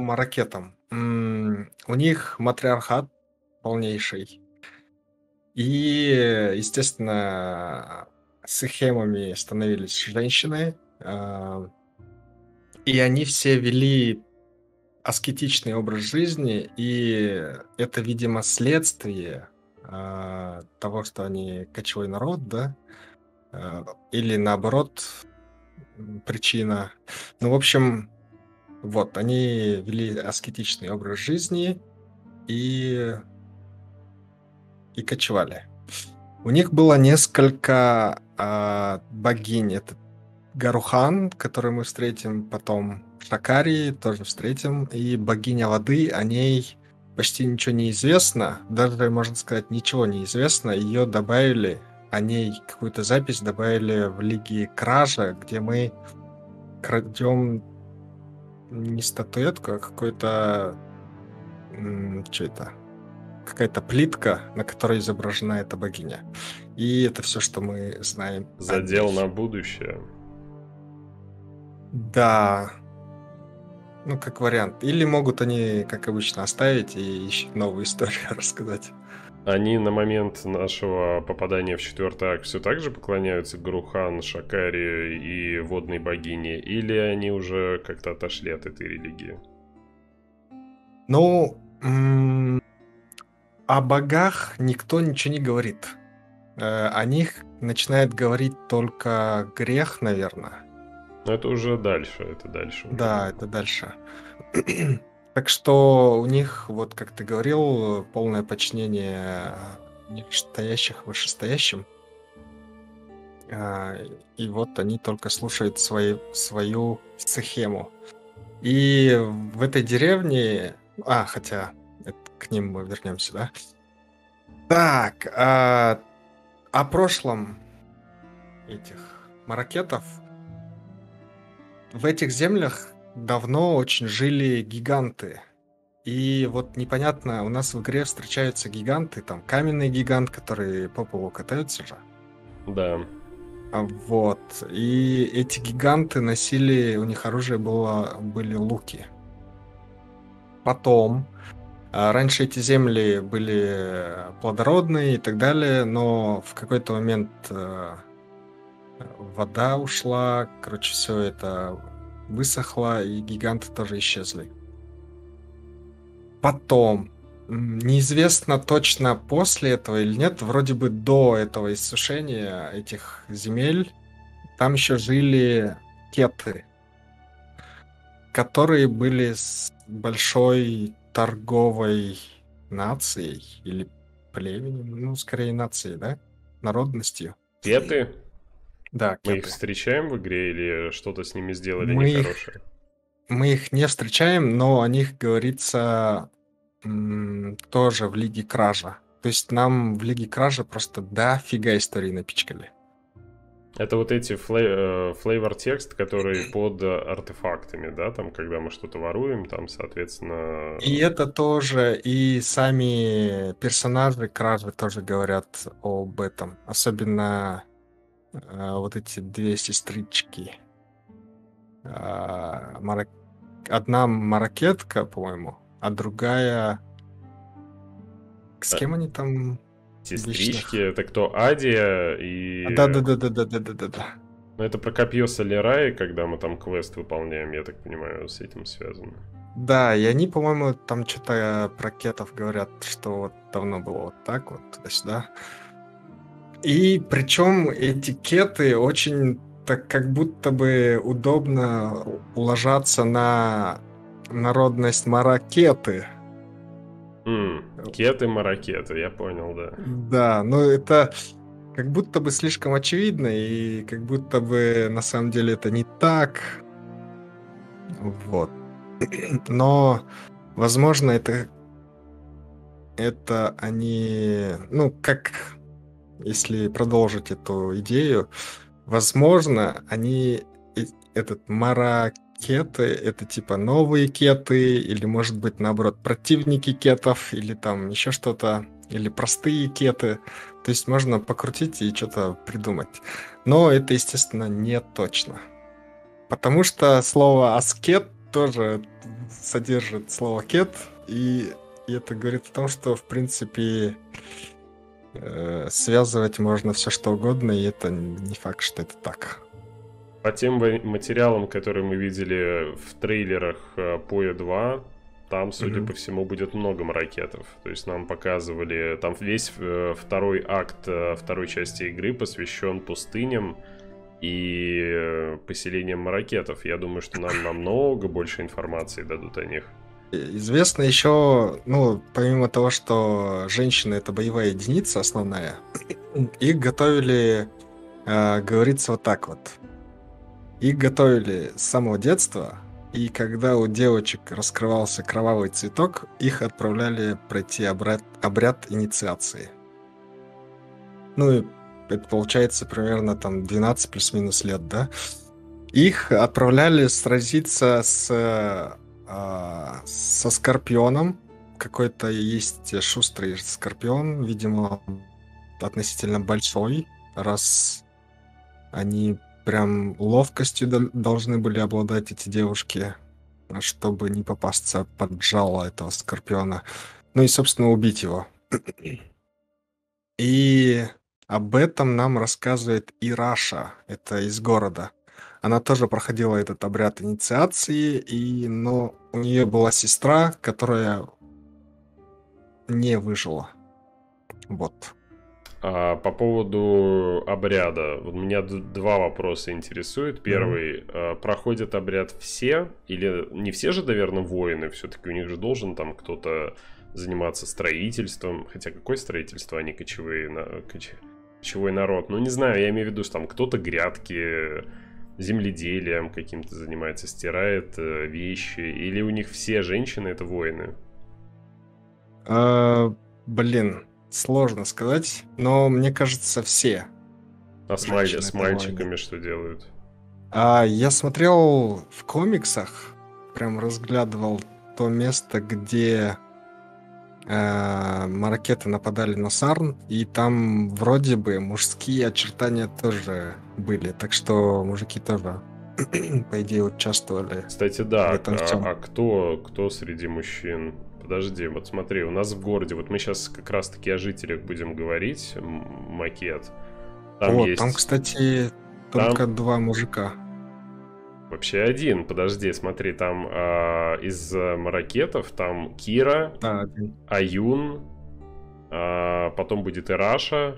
маракетам. У них матриархат полнейший. И, естественно, сихемами становились женщины. И они все вели аскетичный образ жизни. И это, видимо, следствие того, что они кочевой народ, да? Или наоборот, причина. Ну, в общем, вот, они вели аскетичный образ жизни и кочевали. У них было несколько богинь. Это Гарухан, которую мы встретим потом, Шакари тоже встретим, и богиня воды, о ней почти ничего не известно, даже, можно сказать, ничего не известно. Ее добавили, о ней какую-то запись добавили в Лиге Кража, где мы крадем не статуэтку, а какой-то... Что это? Какая-то плитка, на которой изображена эта богиня. И это все, что мы знаем. Задел на будущее. Да. Ну, как вариант. Или могут они, как обычно, оставить и новую историю рассказать. Они на момент нашего попадания в 4-й акт все так же поклоняются Гарухан, Шакари и водной богине? Или они уже как-то отошли от этой религии? Ну, о богах никто ничего не говорит. О них начинает говорить только грех, наверное. Но это уже дальше, это дальше. Да, это дальше. Так что у них, вот как ты говорил, полное подчинение нижестоящих вышестоящим. И вот они только слушают свою схему. И в этой деревне... хотя к ним мы вернемся, да? Так, о прошлом этих маракетов. В этих землях давно очень жили гиганты. И вот непонятно, у нас в игре встречаются гиганты, там каменный гигант, которые по полу катаются же. Да. Вот. И эти гиганты носили, у них оружие были луки. Потом, раньше эти земли были плодородные и так далее, но в какой-то момент вода ушла, короче, все это высохло, и гиганты тоже исчезли. Потом, неизвестно точно после этого или нет, вроде бы до этого иссушения этих земель, там еще жили кеты, которые были с большой торговой нацией или племенем, ну, скорее нацией, да? Народностью. Кеты? Да, Мы их кеты. встречаем в игре или что-то с ними сделали Мы нехорошее? Мы их не встречаем, но о них говорится тоже в Лиге Кража. То есть нам в Лиге Кража просто дофига историй напичкали. Это вот эти флейвор текст, который под артефактами, да, там, когда мы что-то воруем, там, соответственно... И это тоже, и сами персонажи Кражи тоже говорят об этом. Особенно вот эти две сестрички. Одна маракетка, по-моему, а другая... С кем они там? Сестрички, это кто? Адия и... Да. Ну, это про копье Солерай, когда мы там квест выполняем, я так понимаю, с этим связано. Да, и они, по-моему, там что-то про кетов говорят, что вот давно было вот так вот, туда-сюда. И причем эти кеты очень так как будто бы удобно ложатся на народность маракеты. Кеты-маракеты, я понял, да. Да, но это как будто бы слишком очевидно, и как будто бы на самом деле это не так. Вот. Но, возможно, это они... Ну, как... Если продолжить эту идею, возможно, они... Этот маракеты, это типа новые кеты, или, может быть, наоборот, противники кетов, или там еще что-то, или простые кеты. То есть можно покрутить и что-то придумать. Но это, естественно, не точно. Потому что слово «аскет» тоже содержит слово кет, и это говорит о том, что, в принципе, связывать можно все что угодно, и это не факт, что это так. По тем материалам, которые мы видели в трейлерах Поя 2, там, судя по всему, будет много маракетов. То есть нам показывали, там весь второй акт второй части игры посвящен пустыням и поселениям маракетов. Я думаю, что нам намного больше информации дадут о них. Известно еще, ну, помимо того, что женщины — это боевая единица основная, их готовили, говорится вот так вот. Их готовили с самого детства, и когда у девочек раскрывался кровавый цветок, их отправляли пройти обряд инициации. Ну, и это получается примерно там 12 плюс-минус лет, да? Их отправляли сразиться со Скорпионом. Какой-то есть шустрый Скорпион, видимо, относительно большой, раз они прям ловкостью должны были обладать эти девушки, чтобы не попасться под жало этого Скорпиона. Ну и, собственно, убить его. И об этом нам рассказывает Ираша, это из города. Она тоже проходила этот обряд инициации, но у нее была сестра, которая не выжила. Вот. По поводу обряда, вот меня два вопроса интересуют. Первый, проходят обряд все, или не все же, наверное, воины, все-таки у них же должен там кто-то заниматься строительством, хотя какое строительство, они кочевой народ, ну не знаю, я имею в виду, что там кто-то грядки, земледелием каким-то занимается, стирает вещи, или у них все женщины это воины? Блин, сложно сказать, но мне кажется, все. А с мальчиками что делают? Я смотрел в комиксах, прям разглядывал то место, где маракеты нападали на Сарн, и там вроде бы мужские очертания тоже были, так что мужики тоже, по идее, участвовали. Кстати, да, в этом всем. Кто среди мужчин? Подожди, вот смотри, у нас в городе, вот мы сейчас как раз-таки о жителях будем говорить, макет. Там, кстати, только 2 мужика. Вообще один, подожди, смотри, там из маракетов там Кира, Да, один. Аюн, потом будет Ираша,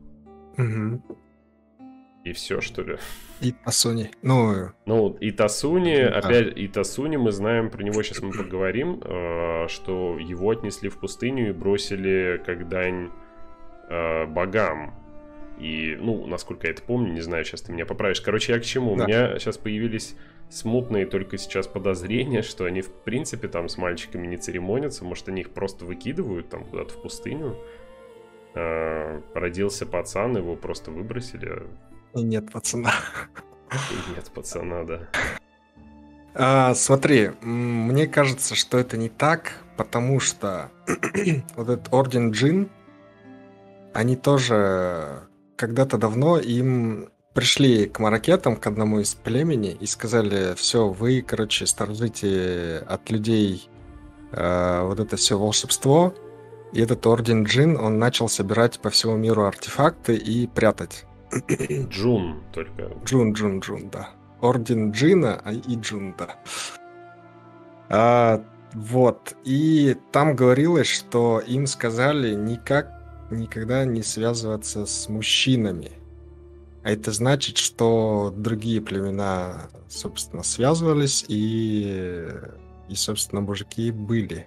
и все, что ли? И Тасуни. Ну, и Тасуни, да. опять, и Тасуни, мы знаем, про него сейчас мы поговорим, что его отнесли в пустыню и бросили как дань богам. И, ну, насколько я это помню, не знаю, сейчас ты меня поправишь. Короче, я к чему? Да. У меня сейчас появились смутные только сейчас подозрения, что они, в принципе, там с мальчиками не церемонятся. Может, они их просто выкидывают там куда-то в пустыню. Родился пацан, его просто выбросили. И нет пацана. И нет пацана, да. Смотри, мне кажется, что это не так, потому что вот этот Орден Джин, они тоже когда-то давно им пришли к маракетам, к одному из племени, и сказали: все, вы, короче, сторожите от людей вот это все волшебство. И этот Орден Джин, он начал собирать по всему миру артефакты и прятать. Джун только. Джун, да. Орден Джина и Джун, да. Вот. И там говорилось, что им сказали никогда не связываться с мужчинами. А это значит, что другие племена, собственно, связывались, и собственно, мужики были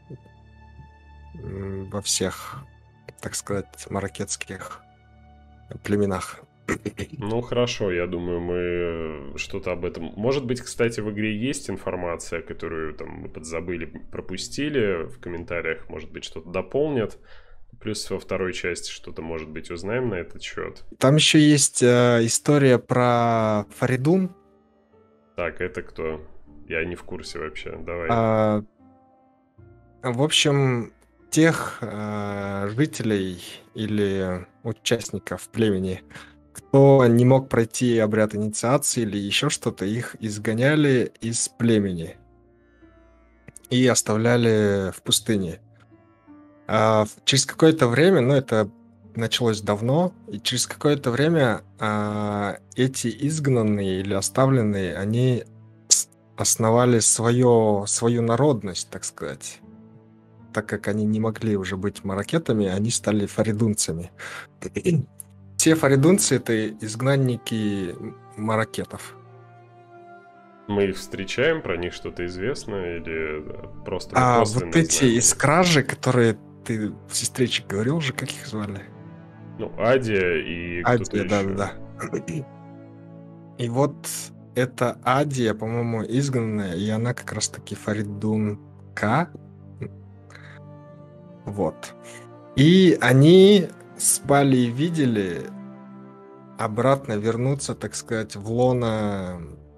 во всех, так сказать, маракетских племенах. Ну, хорошо, я думаю, мы что-то об этом... Может быть, кстати, в игре есть информация, которую там мы подзабыли, пропустили в комментариях, может быть, что-то дополнят. Плюс во второй части что-то, может быть, узнаем на этот счет. Там еще есть история про Фаридун. Так, это кто? Я не в курсе вообще. Давай. В общем, тех жителей или участников племени, кто не мог пройти обряд инициации или еще что-то, их изгоняли из племени. и оставляли в пустыне. Через какое-то время, ну это началось давно, и через какое-то время эти изгнанные или оставленные, они основали свою народность, так сказать. Так как они не могли уже быть маракетами, они стали фаридунцами. Все фаридунцы — это изгнанники маракетов. Мы их встречаем, про них что-то известно, или просто Вот эти из Кражи, которые ты сестричек говорил же, как их звали? Ну, Адия и кто-то еще. Да. И вот эта Адия, по-моему, изгнанная, и она как раз-таки фаридунка. Вот. И они спали и видели обратно вернуться, так сказать, в лоно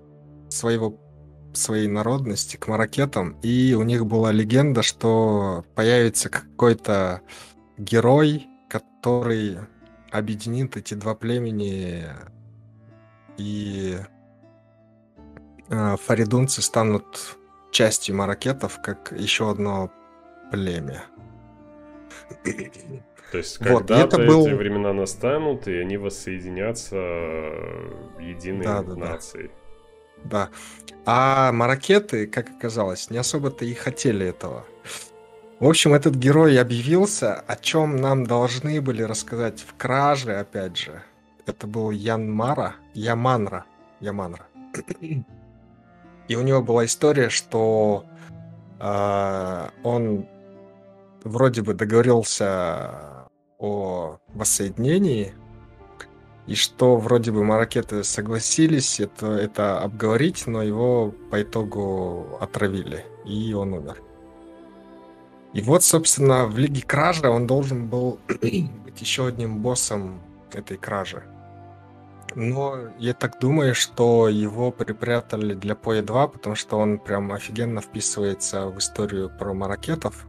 своей народности, к маракетам. И у них была легенда, что появится какой-то герой, который объединит эти два племени, и фаридунцы станут частью маракетов, как еще одно племя. То есть когда-то эти времена настанут, и они воссоединятся единой нацией. Да. А маракеты, как оказалось, не особо-то и хотели этого. В общем, этот герой объявился, о чем нам должны были рассказать в Краже, опять же. Это был Яманра. И у него была история, что он вроде бы договорился о воссоединении, и что вроде бы маракеты согласились это обговорить, но его по итогу отравили, и он умер. И вот, собственно, в Лиге Кражи он должен был быть еще одним боссом этой Кражи. Но я так думаю, что его припрятали для PoE 2, потому что он прям офигенно вписывается в историю про маракетов.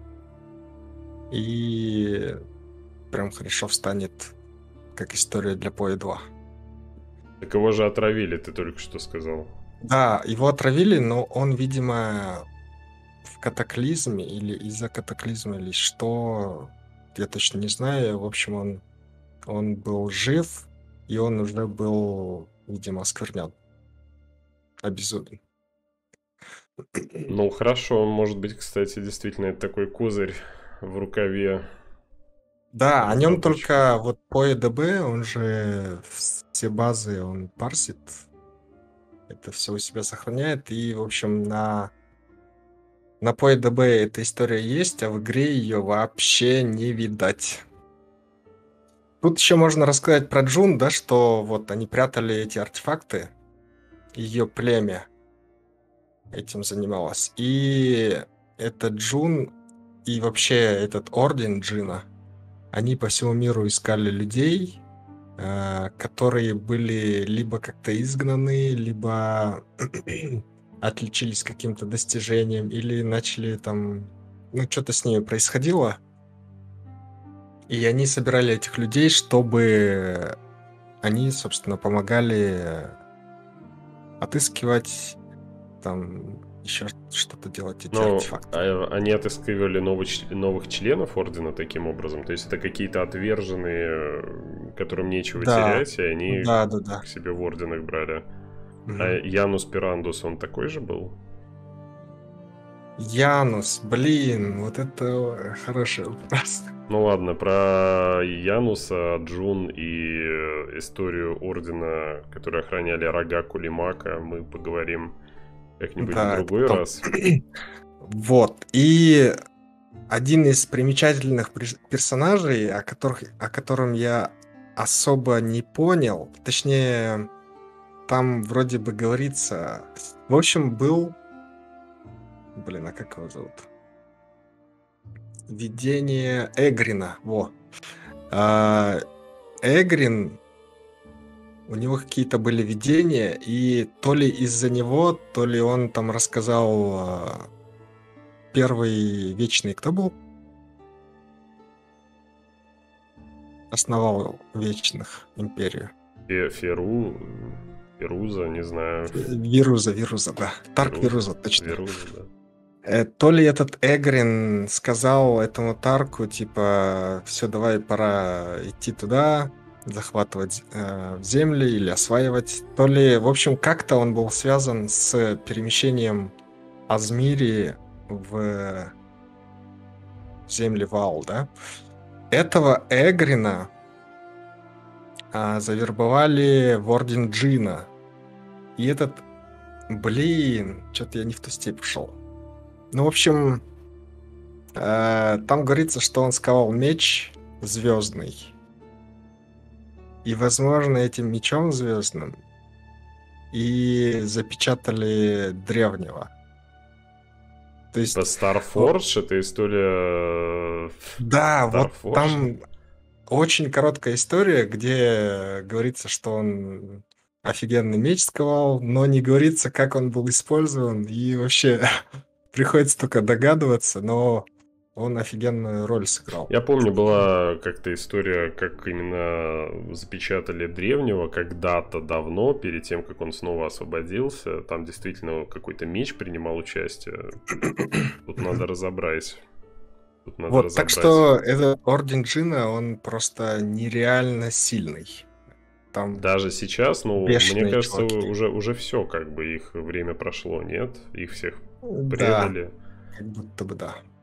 И прям хорошо встанет как история для PoE 2. Так его же отравили, ты только что сказал. Да, его отравили, но он, видимо, в катаклизме или из-за катаклизма, или что, я точно не знаю. В общем, он был жив, и он уже был, видимо, осквернен, обезумлен. Ну, хорошо, он может быть, кстати, действительно, это такой козырь в рукаве. Да, о нем только вот PoE-DB, он же все базы, он парсит, это все у себя сохраняет, и, в общем, на PoE-DB эта история есть, а в игре ее вообще не видать. Тут еще можно рассказать про Джун, да, что вот они прятали эти артефакты, ее племя этим занималось, и этот Джун и вообще этот орден Джина, они по всему миру искали людей, которые были либо как-то изгнаны, либо отличились каким-то достижением, или начали там... Ну, что-то с ними происходило. И они собирали этих людей, чтобы они, собственно, помогали отыскивать, там, еще что-то делать, эти артефакты. Они отыскивали новых членов Ордена таким образом? То есть это какие-то отверженные, которым нечего терять, и они к себе в Орден их брали? А Янус Пирандус, он такой же был? Янус, блин, вот это хороший вопрос. Ну ладно, про Януса, Джун и историю Ордена, которые охраняли рога Кулимака, мы поговорим как-нибудь в другой раз. Вот, и один из примечательных персонажей, о котором я особо не понял, точнее, там вроде бы говорится... В общем, был... Блин, а как его зовут? Видение Эгрина, во. Эгрин, у него какие-то были видения, и то ли из-за него, то ли он там рассказал первый Вечный, кто был? Основал Вечных империю. Вируза, не знаю. Вируза, да. Тарк Вируза, точно. Вируза, да. То ли этот Эгрин сказал этому Тарку, типа, все, давай, пора идти туда, захватывать земли или осваивать. То ли, в общем, как-то он был связан с перемещением Азмири в земли Вал, да? Этого Эгрина завербовали в Орден Джина. И этот, блин, что-то я не в ту степь пошел. Ну, в общем, там говорится, что он сковал меч звездный. И, возможно, этим мечом звездным и запечатали древнего. То есть... Типа Starforge, это история Да, вот Starforge. там очень короткая история, где говорится, что он офигенный меч сковал, но не говорится, как он был использован, и вообще приходится только догадываться, но он офигенную роль сыграл. Я помню, была как-то история, как именно запечатали древнего когда-то давно, перед тем, как он снова освободился. Там действительно какой-то меч принимал участие. Тут надо разобрать. Вот, так что этот Орден Джина, он просто нереально сильный. Там даже сейчас, ну, мне бешеные кажется, чуваки. уже все, как бы их время прошло, нет? Их всех Да, предали. как будто бы да.